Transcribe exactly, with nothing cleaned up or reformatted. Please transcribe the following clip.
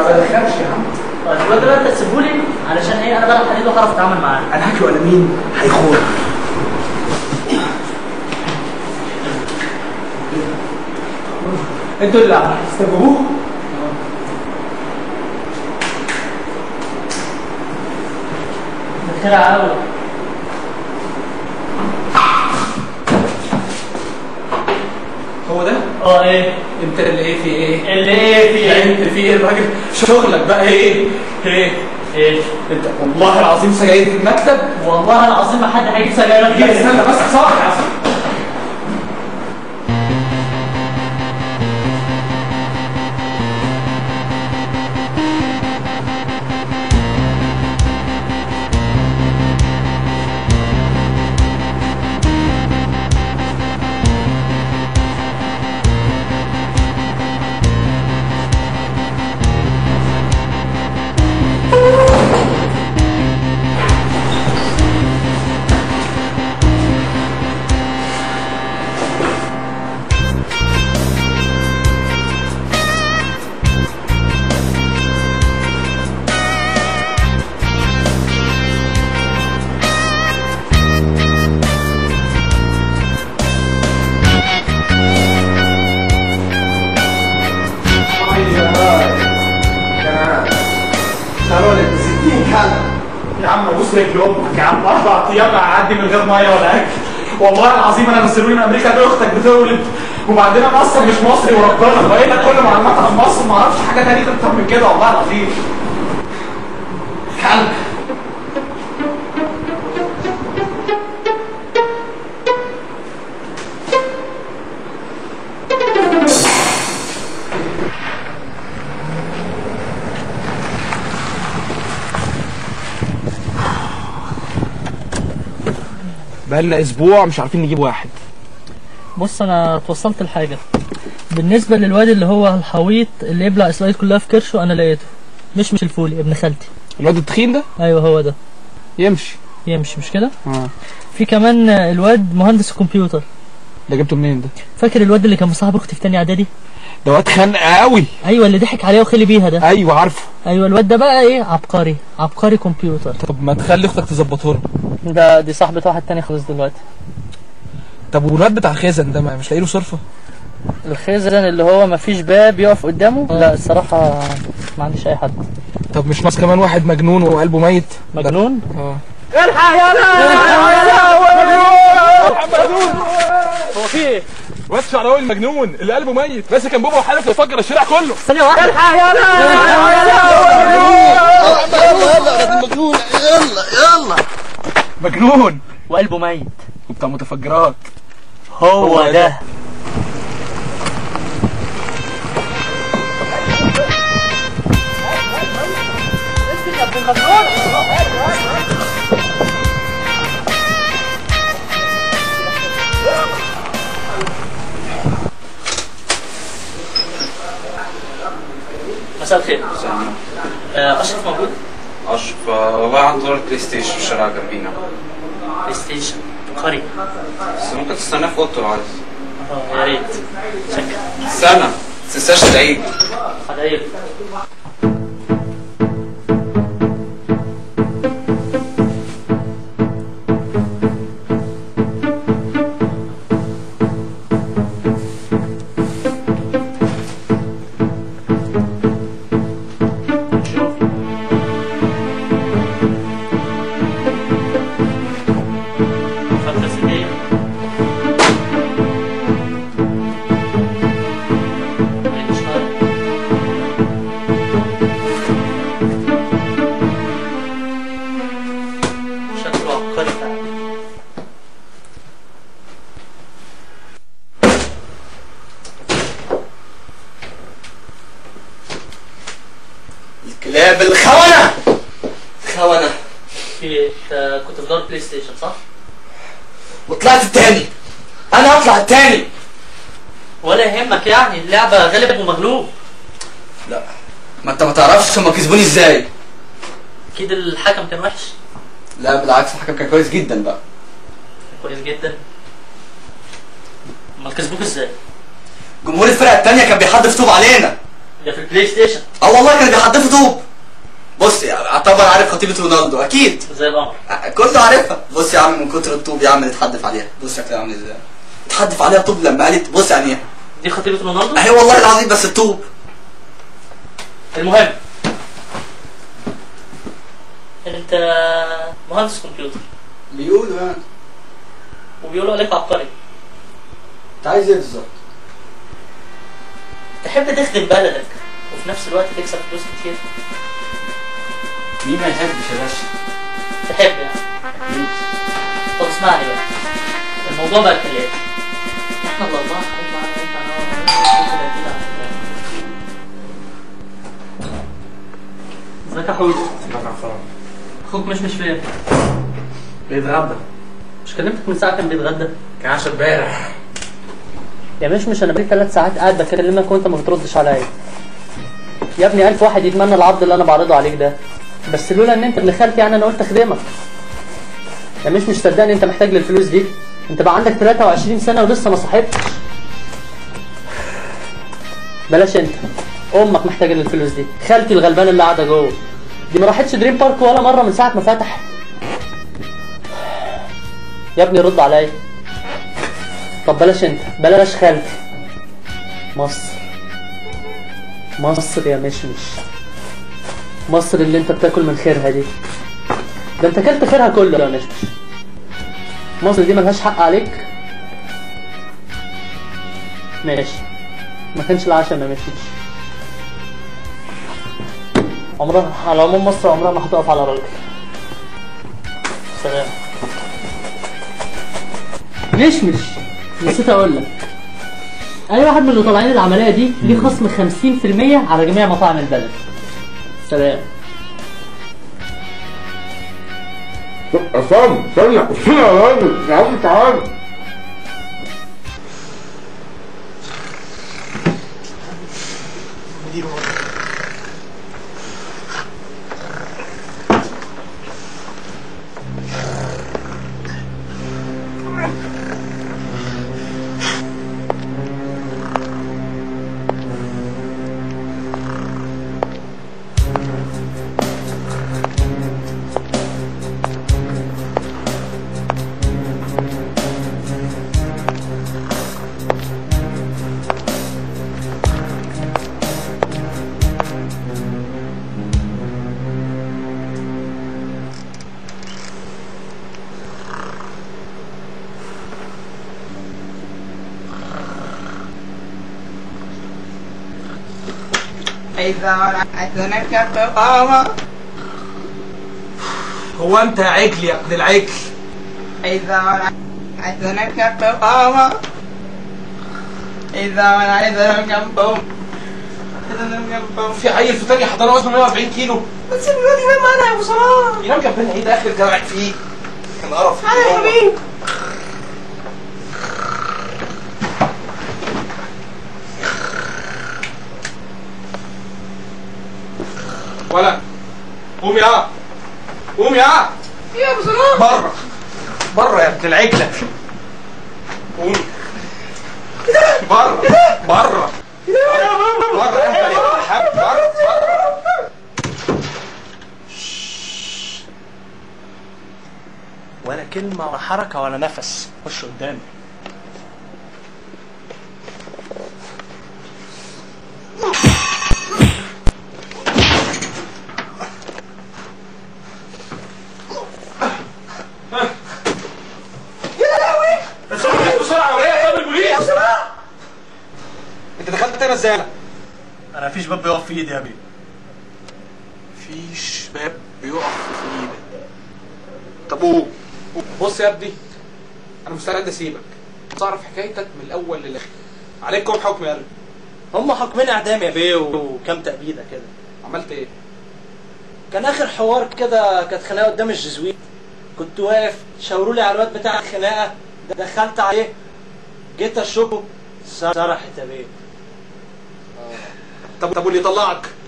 ما دخلش يا عم. طيب الواد ده انت تسيبهولي علشان ايه؟ انا بلعب حديد وهعرف اتعامل معاه. انا هاكله ولا مين؟ هيخون. انتوا اللي هتستجوبوه؟ بخيرها قوي. هو ده؟ اه ايه؟ انت اللي ايه في ايه؟ اللي ايه في ايه؟ انت في ايه الراجل؟ شغلك بقى ايه؟ ايه؟ ايه؟ انت والله العظيم سجاير في المكتب؟ والله العظيم ما حد هيجيب سجايرك لا استنى بس صاحي يا عظيم. يا عم بص رجل امك يا عم، اربع ايام اعدي من غير ميه ولا اكل. والله العظيم انا نزلوني من امريكا دي اختك بتولد، وبعدين انا اصلا مش مصري وربنا بقيت كل معلومات عن مصر ما اعرفش حاجه تانية اكتر من كده والله العظيم. حلق بقالنا اسبوع مش عارفين نجيب واحد. بص انا اتوصلت لحاجه بالنسبه للواد اللي هو الحويط اللي يبلع اسرائيل كلها في كرشه. انا لقيته مش مش الفولي ابن خالتي. الواد التخين ده؟ ايوه هو ده. يمشي يمشي مش كده؟ اه. في كمان الواد مهندس الكمبيوتر. ده جبته منين ده؟ فاكر الواد اللي كان مصاحب اختي في تاني اعدادي؟ ده واد خانق قوي. ايوه اللي ضحك عليها وخلي بيها ده. ايوه عارفه. ايوه الواد ده بقى ايه؟ عبقري عبقري كمبيوتر. طب ما تخلي اختك تظبطه له. ده دي صاحبة واحد تاني خالص دلوقتي. طب والواد بتاع الخزن ده مش لاقي له صرفه؟ الخزن اللي هو مفيش باب يقف قدامه؟ لا الصراحه ما عنديش اي حد. طب مش ناقص كمان واحد مجنون وقلبه ميت؟ مجنون؟ اه. الحق يا لا مجنون. هو في ايه؟ واد شعراوي المجنون اللي قلبه ميت ماسك انبوبه وحالف يفجر الشارع كله. ثانيه واحده. الحق يا لا يلا مجنون. يلا يلا مجنون وقلبه ميت وبتاع متفجرات. هو ده. مساء الخير. آه، اشرف موجود؟ اشرف والله عنده دور بلاي ستيشن في الشارع جنبينا. بلاي ستيشن قري. بس ممكن تستناه في اوضته لو عايز. اه يا ريت. شكرا. استنى ما تنساش تدعيلي. هدعيلك. الكلاب الخونة خونة. في انت كنت في دور بلاي ستيشن صح؟ وطلعت التاني. انا هطلع التاني. ولا يهمك يعني اللعبة غالب ومغلوب. لا ما انت ما تعرفش هما كسبوني ازاي. اكيد الحكم كان وحش. لا بالعكس الحكم كان كويس جدا بقى. كويس جدا. امال كسبوك ازاي؟ جمهور الفرقة التانية كان بيحدف طوب علينا. ده في البلاي ستيشن. اه والله كانوا بيحدفوا طوب. بص اعتبر عارف خطيبة رونالدو اكيد زي القمر. كله عارفها. بص يا عم من كتر الطوب يا عم اللي اتحدف عليها، بص شكلها عامل ازاي. اتحدف عليها طوب لما قالت بص يعني ايه. دي خطيبة رونالدو؟ اهي والله العظيم بس الطوب. المهم انت مهندس كمبيوتر. بيقولوا يعني. وبيقولوا عليك عبقري. انت عايز ايه بالظبط؟ تحب تخدم بلدك وفي نفس الوقت تكسب فلوس كتير؟ مين ما يحبش يا باشا؟ تحب يعني؟ طب اسمعني بقى، الموضوع بقى كالاتي. احنا الاربعه هنطلع نطلع نقعد كده ازيك يا حوده؟ اخوك مش مش فين؟ بيتغدى. مش كلمتك من ساعه كان بيتغدى؟ كان عشان امبارح. يا مش مش انا بقالي ثلاث ساعات قاعد بكلمك وانت ما بتردش عليا. يا ابني ألف واحد يتمنى العرض اللي انا بعرضه عليك ده، بس لولا ان انت ابن خالتي يعني انا قلت اخدمك. يا مش مش صدقني انت محتاج للفلوس دي، انت بقى عندك ثلاثة وعشرين سنة ولسه ما صاحبتش. بلاش انت، امك محتاجة للفلوس دي، خالتي الغلبانة اللي قاعدة جوه دي ما راحتش دريم بارك ولا مرة من ساعة ما فتح. يا ابني رد عليا. طب بلاش انت، بلاش خالتي. مصر مصر يا مشمش، مصر اللي انت بتاكل من خيرها دي، ده انت كلت خيرها كله يا مشمش. مصر دي ملهاش حق عليك. ماشي، ما كانش العشاء ما مشيش. عمرها على العموم مصر عمرها ما هتقف على راجل. سلام. مشمش نسيت اقول لك، اي واحد من اللي طالعين العمليه دي ليه خصم خمسين في المية على جميع مطاعم البلد. سلام. عصام ثانية ثانية يا راجل يا عم تعالى. إذا أتنكت قامة. هو انت يا عجل يا ابن العجل؟ إذا أتنكت قامة. إذا أتنكت قامة. في عيل في تانية حضانة وزنه مية وأربعين كيلو. بس الواد ينام معانا يا أبو صلاح. ينام جنبنا ايه ده اخر جامعك فيه؟ كان قرف. تعالى يا حبيبي. ولا قوم يا قوم يا يا ابو صلاح بره بره يا ابن العجله. قوم بره بره بره انت يا الحاج بره بره. ولا كلمه ولا حركه ولا نفس. خش قدامي. انت دخلت هنا ازاي؟ انا مفيش باب بيقف في ايدي يا بيه. مفيش باب بيقف في ايدك. طب قوم. بص يا ابني انا مستعد اسيبك تعرف حكايتك من الاول للاخر. عليكم حكم يا قلبي. هم حكمين اعدام يا بيه وكام تأبيدة كده. عملت ايه؟ كان اخر حوار كده كانت خناقه قدام الجزويت، كنت واقف شاوروا لي على الواد بتاع الخناقه، دخلت عليه جيت اشوفه سرحت يا بيه. طب طب واللي طلعك؟